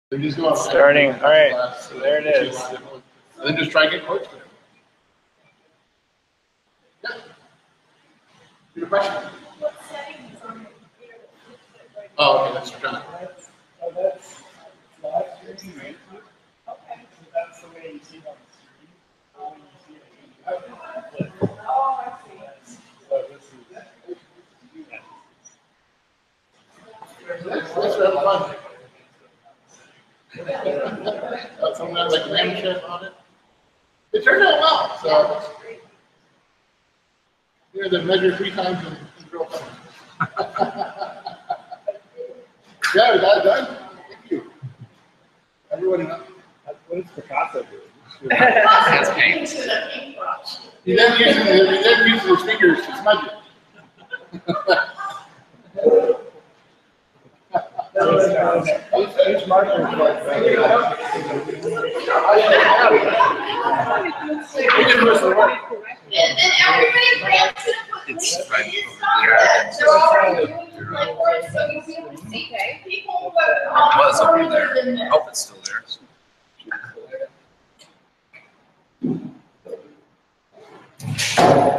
Starting. All right, so there it is. And then just try and get close to him. Yeah. Your question. What setting is on the computer that flips it right? Oh, okay, that's John. That's live streaming, right? Okay. So that's the way you see it on the screen. When you see it, Oh, I see. so this is. Thanks for having fun. Something else like ram chef on it. It turned out well, so. Here, they measure 3 times and drill times. Yeah, we got it done. Thank you. Everyone, What does Picasso do? That's paint. To the paintbrush. he then uses his fingers to smudge it. Each marker is like And everybody ran to the It's right. they're already doing like work, so you see what see. People It was over there. than I hope it's still there.